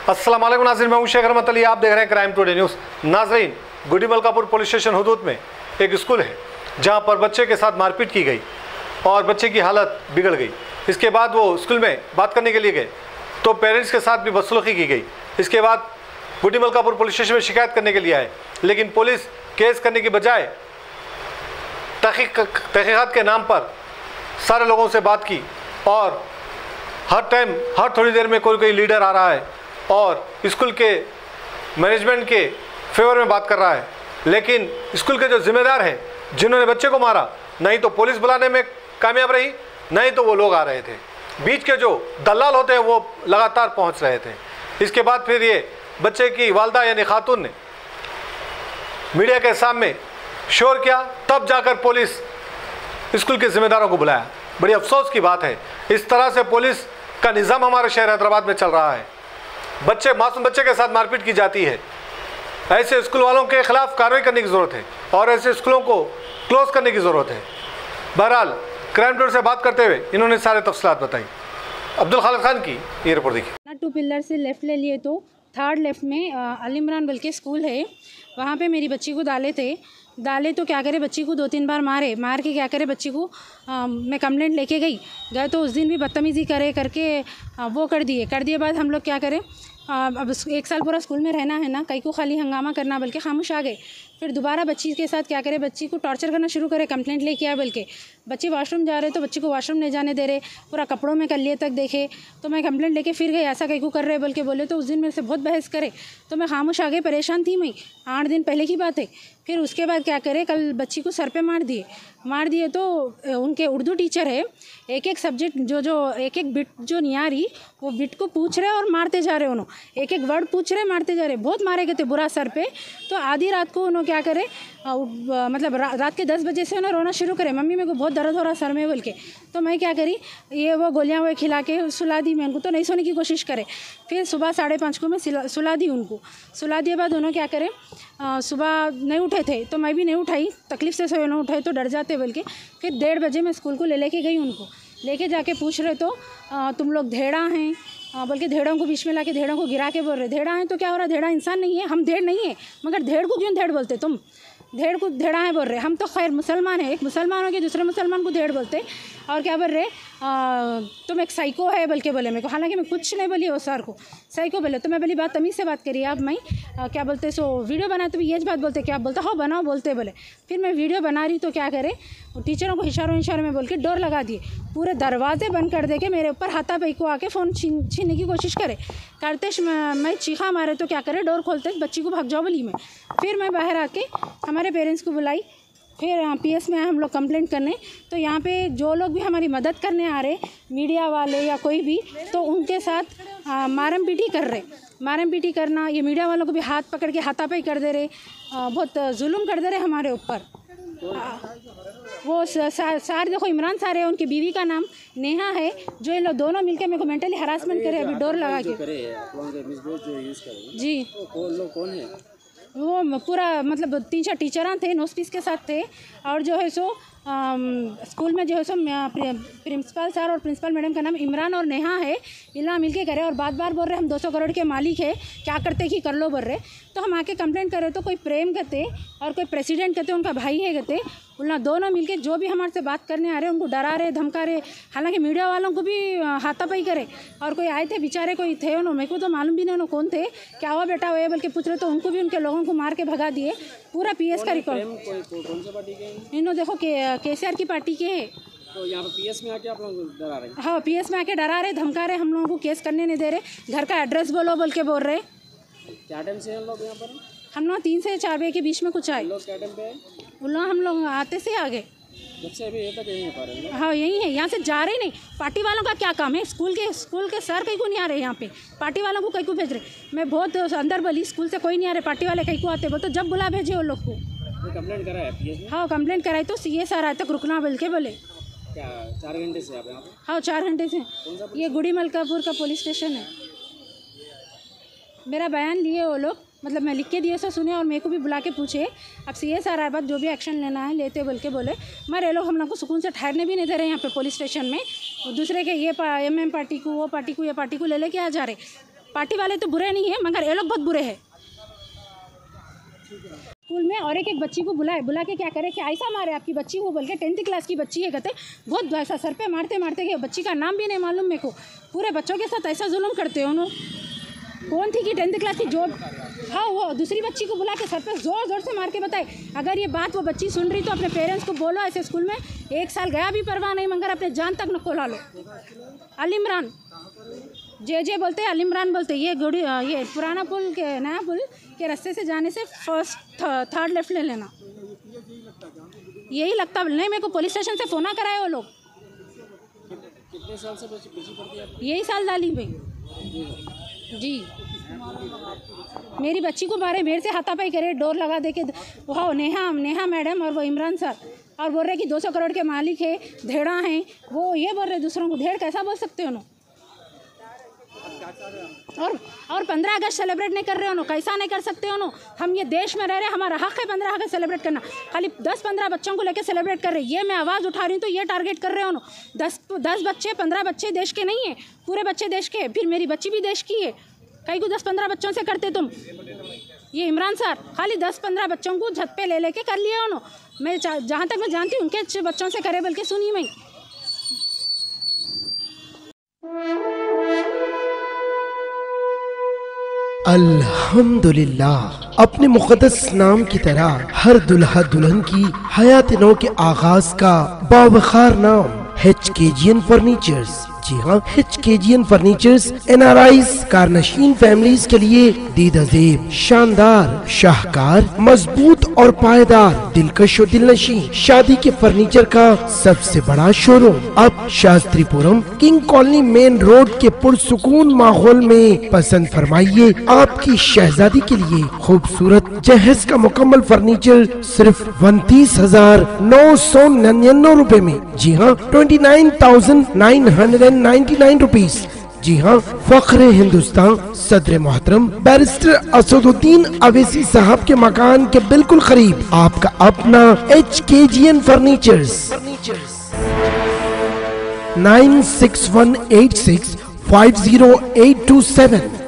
अस्सलाम वालेकुम नाज़रीन, मैं हूं शेख रहमत अली। आप देख रहे हैं क्राइम टुडे न्यूज़। नाज़रीन, गुडी मलकापुर पुलिस स्टेशन हुदूद में एक स्कूल है जहां पर बच्चे के साथ मारपीट की गई और बच्चे की हालत बिगड़ गई। इसके बाद वो स्कूल में बात करने के लिए गए तो पेरेंट्स के साथ भी बदसलूकी की गई। इसके बाद गुडी मलकापुर पुलिस स्टेशन में शिकायत करने के लिए आए, लेकिन पुलिस केस करने की बजाय तहकीकात के नाम पर सारे लोगों से बात की और हर थोड़ी देर में कोई लीडर आ रहा है और स्कूल के मैनेजमेंट के फेवर में बात कर रहा है। लेकिन स्कूल के जो जिम्मेदार हैं जिन्होंने बच्चे को मारा, नहीं तो पुलिस बुलाने में कामयाब रही, नहीं तो वो लोग आ रहे थे। बीच के जो दलाल होते हैं वो लगातार पहुंच रहे थे। इसके बाद फिर ये बच्चे की वालदा यानी खातून ने मीडिया के सामने शोर किया, तब जाकर पुलिस स्कूल के जिम्मेदारों को बुलाया। बड़ी अफसोस की बात है, इस तरह से पुलिस का निज़ाम हमारे शहर हैदराबाद में चल रहा है। मासूम बच्चे के साथ मारपीट की जाती है। ऐसे स्कूल वालों के खिलाफ कार्रवाई करने की ज़रूरत है और ऐसे स्कूलों को क्लोज करने की ज़रूरत है। बहरहाल क्राइम टूर से बात करते हुए इन्होंने सारे तफसीलात बताई। अब्दुल खालिद खान की ये रिपोर्ट देखिए। 2 पिलर से लेफ़्ट ले लिए तो थर्ड लेफ़्ट में अल इमरान बल्कि स्कूल है, वहाँ पे मेरी बच्ची को डाले तो क्या करे, बच्ची को 2-3 बार मार के क्या करे, बच्ची को मैं कंप्लेंट लेके गए तो उस दिन भी बदतमीज़ी करके वो कर दिए बाद हम लोग क्या करें, अब 1 साल पूरा स्कूल में रहना है ना, कहीं को खाली हंगामा करना, बल्कि खामोश आ गए। फिर दोबारा बच्ची के साथ क्या करे, बच्ची को टॉर्चर करना शुरू करे, कंप्लेंट लेके आए। बल्कि बच्ची वॉशरूम जा रहे तो बच्ची को वॉशरूम नहीं जाने दे रहे, पूरा कपड़ों में कलिए तक देखे। तो मैं कंप्लेंट लेके फिर गई, ऐसा कहीं को कर रहे बल्कि बोले। तो उस दिन मेरे से बहुत बहस करे तो मैं खामोश आ गई, परेशान थी मैं। 8 दिन पहले की बात है। फिर उसके बाद क्या करे, कल बच्ची को सर पे मार दिए तो उनके उर्दू टीचर है, एक सब्जेक्ट जो एक बिट जो नहीं आ रही वो बिट को पूछ रहे और मारते जा रहे। उन्होंने एक वर्ड पूछ रहे, मारते जा रहे, बहुत मारे गए थे बुरा सर पे। तो आधी रात को उन्होंने क्या करे, मतलब रात के 10 बजे से उन्हें रोना शुरू करे, मम्मी मेरे को बहुत दर्द हो रहा सर में बोल के। तो मैं क्या करी, ये वो गोलियाँ वो खिला के सुला दी मैं उनको, तो नहीं सोने की कोशिश करे। फिर सुबह 5:30 को मैं सुला दी उनको। सुला दिए बाद उन्होंने क्या करे, सुबह नहीं उठे थे तो मैं भी नहीं उठाई, तकलीफ़ से सोए ना उठाए तो डर जाते बोल के। फिर 1:30 बजे मैं स्कूल को लेके गई उनको, लेके जाके पूछ रहे तो तुम लोग धेड़ा हैं, बल्कि धेड़ों को बीच में लाके धेड़ों को गिरा के बोल रहे धेड़ा हैं। तो क्या हो रहा, धेड़ा इंसान नहीं है, हम धेड़ नहीं है, मगर धेड़ को क्यों धेड़ बोलते तुम, धेड़ को धेड़ा है बोल रहे। हम तो खैर मुसलमान है, एक मुसलमान हो के दूसरे मुसलमान को धेड़ बोलते। और क्या बोल रहे, तुम एक साइको है बल्कि बोले मेरे को। हालांकि मैं कुछ नहीं बोली वो सर को, साइको बोले। तो मैं बोली बात तमीज़ से बात करिए आप। मैं क्या बोलते सो वीडियो बनाए तो भी ये बात बोलते, क्या बोलता हो बनाओ बोलते बोले। फिर मैं वीडियो बना रही तो क्या करे, टीचरों को इशारों में बोल के डोर लगा दिए, पूरे दरवाजे बंद कर दे के मेरे ऊपर हाथापाई को आके फ़ोन छीनने की कोशिश करते मैं चीखा मारे तो क्या करे, डोर खोलते बच्ची को भाग जाओ बोली मैं। फिर मैं बाहर आके हमारे पेरेंट्स को बुलाई, फिर PS में आए हम लोग कंप्लेंट करने। तो यहाँ पे जो लोग भी हमारी मदद करने आ रहे, मीडिया वाले या कोई भी, तो उनके साथ मारम पीटी कर रहे। मारम पीटी करना, ये मीडिया वालों को भी हाथ पकड़ के हाथापाई कर दे रहे, बहुत जुल्म कर दे रहे हमारे ऊपर। वो सारे देखो, इमरान सारे है, उनकी बीवी का नाम नेहा है, जो ये लोग दोनों मिलकर मेरे को मेंटली हरासमेंट करे अभी डोर लगा के। जी कौन है वो पूरा मतलब 3-4 टीचरां थे, नोस्पीस के साथ थे। और जो है सो स्कूल में जो है सो प्रिंसिपल सर और प्रिंसिपल मैडम का नाम इमरान और नेहा है, इला मिल के करे। और बार बोल रहे हम 200 करोड़ के मालिक है, क्या करते कि कर लो बोल रहे। तो हम आके कंप्लेंट करे तो कोई प्रेम कहते और कोई प्रेसिडेंट कहते, उनका भाई है कहते, उन दोनों मिलके जो भी हमारे से बात करने आ रहे उनको डरा रहे, धमका रहे। हालांकि मीडिया वालों को भी हाथापाई करे। और कोई आए थे बेचारे, कोई थे उन्होंने, मेरे को तो मालूम भी नहीं उन्होंने कौन थे, क्या हुआ बेटा हुए बल्कि पूछ रहे, तो उनको भी उनके लोगों को मार के भगा दिए। पूरा PS का रिकॉर्ड। इन्होंने देखो KCR की पार्टी के है। तो यहाँ पर PS में आके आप लोग डरा रहे हैं? हाँ, PS में आके डरा रहे, धमका रहे, हम लोगों को केस करने नहीं दे रहे, घर का एड्रेस बोल के बोल रहे। क्या टाइम से हम लोग यहाँ पर? हम लोग 3 से 4 बजे के बीच में कुछ आए। लोग क्या टाइम पे आए? हम लोग आते से आ गए। जब से अभी तक यहीं पा रहे हैं? हाँ यही है, यहाँ से जा रहे नहीं। पार्टी वालों का क्या काम है, स्कूल के सर कहीं को नहीं आ रहे यहाँ पे, पार्टी वालों को कहीं को भेज रहे। मैं बहुत अंदर बोली, स्कूल से कोई नहीं आ रहे, पार्टी वाले कहीं को आते बोल, तो जब बुला भेजे वो लोग को। कंप्लेंट करा है PS में? हाँ कंप्लेंट कराई तो CS सर आए तक रुकना बोल के बोले। क्या 4 घंटे से आप यहाँ पे? हाँ 4 घंटे से। ये गुडी मलकापुर का पुलिस स्टेशन है। मेरा बयान लिए वो लोग, मतलब मैं लिख के दिए सो सुने और मेरे को भी बुला के पूछे। अब CS आ रहा है, बात जो भी एक्शन लेना है लेते बोल के बोले। मगर ये लोग हम लोग को सुकून से ठहरने भी नहीं दे रहे यहाँ पे पुलिस स्टेशन में। दूसरे के ये MM पार्टी को, वो पार्टी को, ये पार्टी को ले लेके आ जा रहे। पार्टी वाले तो बुरे नहीं है, मगर ये लोग बहुत बुरे हैं। स्कूल में और एक बच्ची को बुला के क्या करे कि ऐसा मारे आपकी बच्ची को बोल के, 10th क्लास की बच्ची है, कहते बहुत ऐसा सर पे मारते गए, बच्ची का नाम भी नहीं मालूम मेरे को, पूरे बच्चों के साथ ऐसा जुल्म करते हो ना। कौन थी कि 10th क्लास की जो, हाँ वो दूसरी बच्ची को बुला के सर पे ज़ोर से मार के बताए। अगर ये बात वो बच्ची सुन रही तो अपने पेरेंट्स को बोलो, ऐसे स्कूल में 1 साल गया भी परवाह नहीं, मगर अपने जान तक न खोला लो। अलिमरान जे बोलते हैं, अलिमरान बोलते हैं। ये पुराना पुल के नया पुल के रास्ते से जाने से थर्ड लेफ्ट ले लेना, यही लगता नहीं। मेरे को पुलिस स्टेशन से फ़ोन कराए वो लोग। कितने साल से बच्ची पढ़ती है? यही साल डाली भाई जी। मेरी बच्ची को मारे, मेरे से हाथापाई करे, डोर लगा दे के। वो नेहा मैडम और वो इमरान सर, और बोल रहे कि 200 करोड़ के मालिक है, धेड़ा हैं वो, ये बोल रहे दूसरों को। धेड़ कैसा बोल सकते हो ना? और 15 अगस्त सेलिब्रेट नहीं कर रहे हो ना, कैसा नहीं कर सकते हो ना? हम ये देश में रह रहे, हमारा हक है 15 अगस्त सेलिब्रेट करना। खाली 10-15 बच्चों को लेकर सेलिब्रेट कर रहे, ये मैं आवाज़ उठा रही हूँ तो ये टारगेट कर रहे हो ना। 10 बच्चे 15 बच्चे देश के नहीं है, पूरे बच्चे देश के। फिर मेरी बच्ची भी देश की है, कहीं को 10-15 बच्चों से करते तुम। ये इमरान सर खाली 10-15 बच्चों को छत पे ले लेके कर लिए हो ना। मैं जहाँ तक मैं जानती हूँ उनके बच्चों से करे, बल्कि सुनी मैं। अल्हम्दुलिल्लाह, अपने मुक़द्दस नाम की तरह हर दुल्हा दुल्हन की हयात नौ के आगाज का बावखार नाम HKGN फर्नीचर्स। जी हाँ, HKGN फर्नीचर्स NRIs कारनशीन फैमिलीज के लिए दीदाजेब, शानदार, शाहकार, मजबूत और पायदार, दिलकश और दिलनशी शादी के फर्नीचर का सबसे बड़ा शोरूम अब Shastripuram king colony main road के पुरसुकून माहौल में। पसंद फरमाइए आपकी शहजादी के लिए खूबसूरत जहेज का मुकम्मल फर्नीचर सिर्फ 29,999 रुपए में। जी हाँ, 29,999 रुपीज। जी हाँ, फख्रे हिंदुस्तान सदर मोहतरम बैरिस्टर असदुद्दीन अवैसी साहब के मकान के बिल्कुल करीब आपका अपना HKGN फर्नीचर्स। 9618650827